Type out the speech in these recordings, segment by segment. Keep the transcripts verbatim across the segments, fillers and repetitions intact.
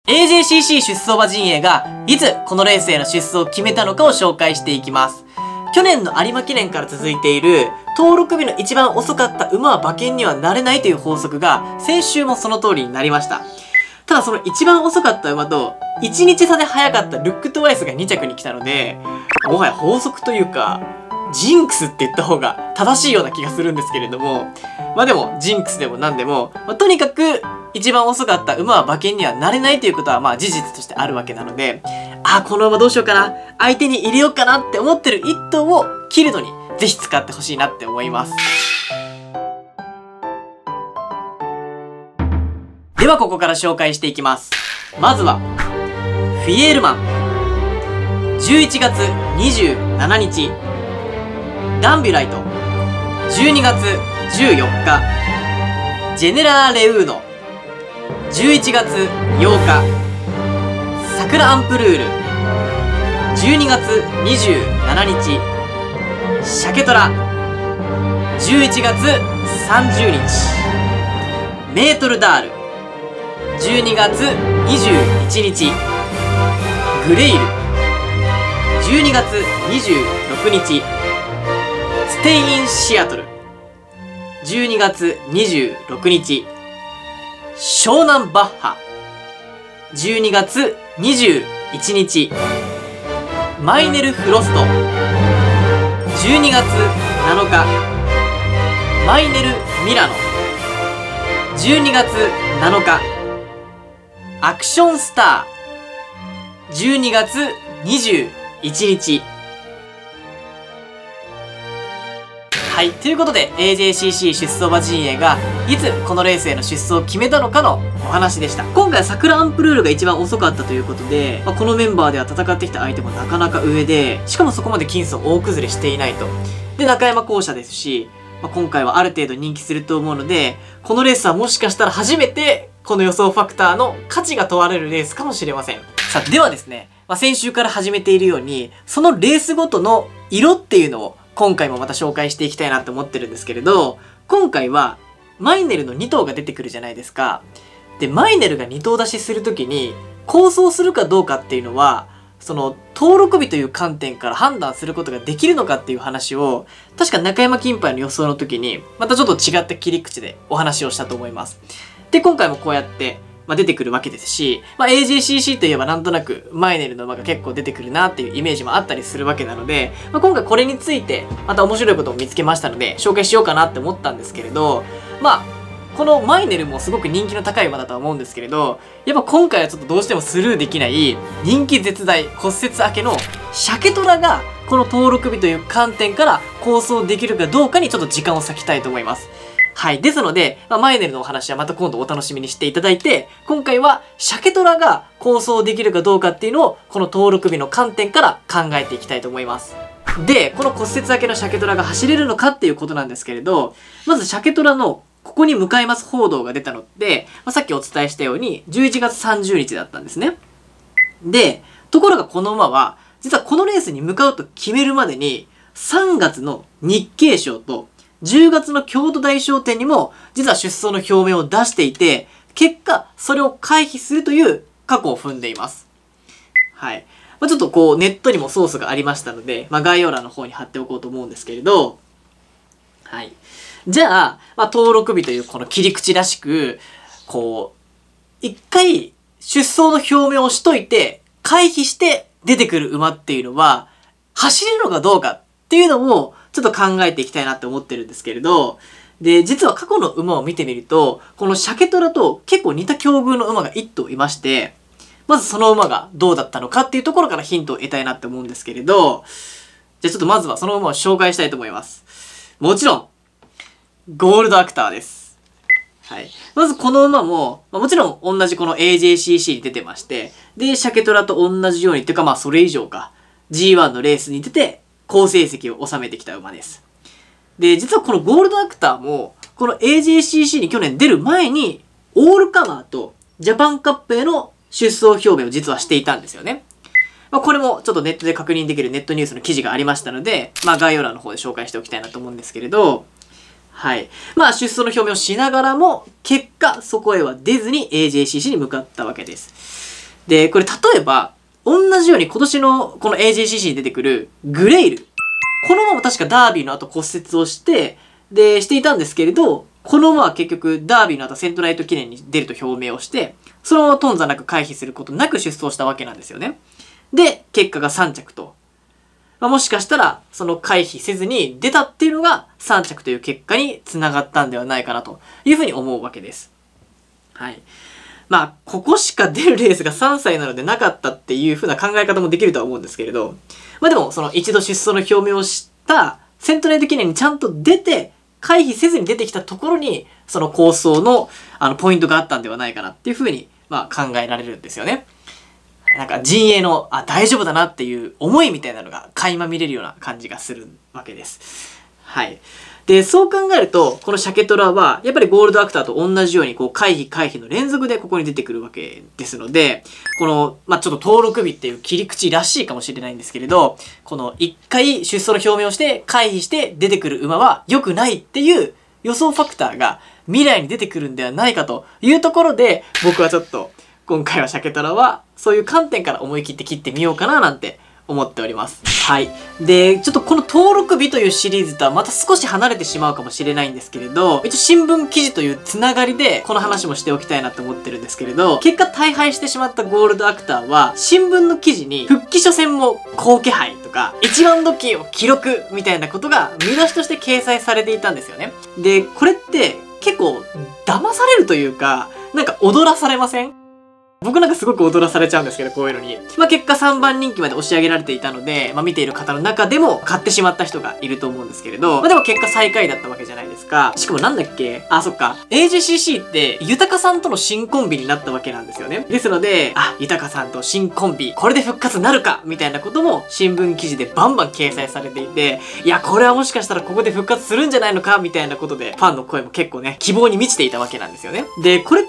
エージェーシーシー 出走馬陣営がいつこのレースへの出走を決めたのかを紹介していきます。去年の有馬記念から続いている登録日の一番遅かった馬は馬券にはなれないという法則が先週もその通りになりました。ただその一番遅かった馬といちにち差で速かったルックトワイスがに着に来たので、もはや法則というかジンクスって言った方が正しいような気がするんですけれども、まあでもジンクスでも何でも、まあ、とにかく一番遅かった馬は馬券にはなれないということはまあ事実としてあるわけなので、あ、この馬どうしようかな、相手に入れようかなって思ってる一頭を切るのにぜひ使ってほしいなって思います。ではここから紹介していきます。まずはフィエールマンじゅういちがつにじゅうしちにち、ダンビュライトじゅうにがつじゅうよっか、ジェネラーレウーノじゅういちがつようか、サクラアンプルールじゅうにがつにじゅうしちにち、シャケトラじゅういちがつさんじゅうにち、メートルダールじゅうにがつにじゅういちにち、グレイルじゅうにがつにじゅうろくにち、ステイインシアトルじゅうにがつにじゅうろくにち、湘南バッハじゅうにがつにじゅういちにち、マイネルフロストじゅうにがつなのか、マイネルミラノじゅうにがつなのか、アクションスターじゅうにがつにじゅういちにち。はい、ということで エージェーシーシー 出走馬陣営がいつこのレースへの出走を決めたのかのお話でした。今回はサクラアンプルールが一番遅かったということで、まあ、このメンバーでは戦ってきた相手もなかなか上で、しかもそこまで僅差大崩れしていないと。で、中山校舎ですし、まあ、今回はある程度人気すると思うので、このレースはもしかしたら初めてこの予想ファクターの価値が問われるレースかもしれません。さあ、ではですね、まあ、先週から始めているように、そのレースごとの色っていうのを今回もまた紹介していきたいなと思ってるんですけれど、今回はマイネルのに頭が出てくるじゃないですか。で、マイネルがに頭出しするときに構想するかどうかっていうのは、その登録日という観点から判断することができるのかっていう話を、確か中山金杯の予想の時にまたちょっと違った切り口でお話をしたと思います。で、今回もこうやってまあ、出てくるわけですし、まあ、エージェーシーシー といえばなんとなくマイネルの馬が結構出てくるなっていうイメージもあったりするわけなので、まあ、今回これについてまた面白いことを見つけましたので紹介しようかなって思ったんですけれど、まあこのマイネルもすごく人気の高い馬だとは思うんですけれど、やっぱ今回はちょっとどうしてもスルーできない人気絶大骨折明けのシャケトラがこの登録日という観点から構想できるかどうかにちょっと時間を割きたいと思います。はい。ですので、まあ、マイネルのお話はまた今度お楽しみにしていただいて、今回はシャケトラが構想できるかどうかっていうのを、この登録日の観点から考えていきたいと思います。で、この骨折明けのシャケトラが走れるのかっていうことなんですけれど、まずシャケトラのここに向かいます報道が出たのって、まあ、さっきお伝えしたようにじゅういちがつさんじゅうにちだったんですね。で、ところがこの馬は、実はこのレースに向かうと決めるまでに、さんがつの日経賞と、じゅうがつの京都大賞典にも実は出走の表明を出していて、結果それを回避するという過去を踏んでいます。はい。まあ、ちょっとこうネットにもソースがありましたので、まあ、概要欄の方に貼っておこうと思うんですけれど、はい。じゃあ、まあ、登録日というこの切り口らしく、こう、一回出走の表明をしといて、回避して出てくる馬っていうのは、走れるのかどうかっていうのも、ちょっと考えていきたいなって思ってるんですけれど、で、実は過去の馬を見てみると、このシャケトラと結構似た境遇の馬がいっ頭いまして、まずその馬がどうだったのかっていうところからヒントを得たいなって思うんですけれど、じゃあちょっとまずはその馬を紹介したいと思います。もちろん、ゴールドアクターです。はい。まずこの馬も、まあ、もちろん同じこの エージェーシーシー に出てまして、で、シャケトラと同じように、っていうかまあそれ以上か、ジーワン のレースに出て、好成績を収めてきた馬です。で、実はこのゴールドアクターも、この エージェーシーシー に去年出る前に、オールカマーとジャパンカップへの出走表明を実はしていたんですよね。まあ、これもちょっとネットで確認できるネットニュースの記事がありましたので、まあ概要欄の方で紹介しておきたいなと思うんですけれど、はい。まあ出走の表明をしながらも、結果そこへは出ずに エージェーシーシー に向かったわけです。 で、これ例えば、同じように今年のこの エージェーシーシー に出てくるグレイル。この馬も確かダービーの後骨折をして、で、していたんですけれど、この馬は結局ダービーの後セントライト記念に出ると表明をして、そのまま頓挫なく回避することなく出走したわけなんですよね。で、結果がさん着と。まあ、もしかしたら、その回避せずに出たっていうのがさん着という結果につながったんではないかなというふうに思うわけです。はい。まあ、ここしか出るレースがさんさいなのでなかったっていうふうな考え方もできるとは思うんですけれど、まあでも、その一度出走の表明をしたセントライト記念にちゃんと出て、回避せずに出てきたところに、その構想の、あの、ポイントがあったんではないかなっていうふうに、まあ考えられるんですよね。なんか陣営の、あ、大丈夫だなっていう思いみたいなのが垣間見れるような感じがするわけです。はい。で、そう考えると、このシャケトラは、やっぱりゴールドアクターと同じように、こう、回避回避の連続でここに出てくるわけですので、この、まあ、ちょっと登録日っていう切り口らしいかもしれないんですけれど、この一回出走の表明をして回避して出てくる馬は良くないっていう予想ファクターが未来に出てくるんではないかというところで、僕はちょっと、今回はシャケトラは、そういう観点から思い切って切ってみようかななんて思っております。はい。で、ちょっとこの登録日というシリーズとはまた少し離れてしまうかもしれないんですけれど、一応新聞記事というつながりでこの話もしておきたいなと思ってるんですけれど、結果大敗してしまったゴールドアクターは、新聞の記事に復帰初戦も好気配とか、一番時を記録みたいなことが見出しとして掲載されていたんですよね。で、これって結構騙されるというか、なんか踊らされません？僕なんかすごく踊らされちゃうんですけど、こういうのに。まあ結果さんばん人気まで押し上げられていたので、まあ見ている方の中でも買ってしまった人がいると思うんですけれど、まあでも結果最下位だったわけじゃないですか。しかもなんだっけ？あ、そっか。エージェーシーシー って豊さんとの新コンビになったわけなんですよね。ですので、あ、豊さんと新コンビ、これで復活なるかみたいなことも新聞記事でバンバン掲載されていて、いや、これはもしかしたらここで復活するんじゃないのかみたいなことで、ファンの声も結構ね、希望に満ちていたわけなんですよね。で、これって、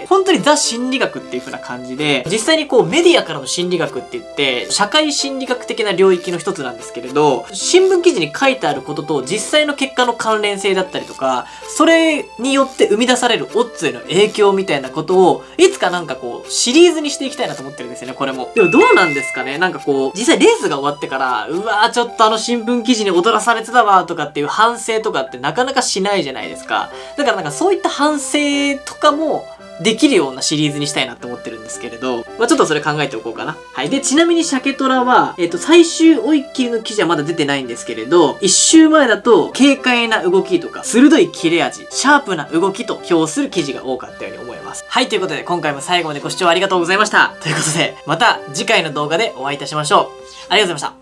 本当にザ心理学っていう風な感じで、実際にこうメディアからの心理学って言って、社会心理学的な領域の一つなんですけれど、新聞記事に書いてあることと実際の結果の関連性だったりとか、それによって生み出されるオッズへの影響みたいなことを、いつかなんかこう、シリーズにしていきたいなと思ってるんですよね、これも。でもどうなんですかね？なんかこう、実際レースが終わってから、うわーちょっとあの新聞記事に踊らされてたわとかっていう反省とかってなかなかしないじゃないですか。だからなんかそういった反省とかも、できるようなシリーズにしたいなって思ってるんですけれど、まあ、ちょっとそれ考えておこうかな。はい。で、ちなみにシャケトラは、えっと、最終追い切りの記事はまだ出てないんですけれど、一周前だと、軽快な動きとか、鋭い切れ味、シャープな動きと評する記事が多かったように思います。はい。ということで、今回も最後までご視聴ありがとうございました。ということで、また次回の動画でお会いいたしましょう。ありがとうございました。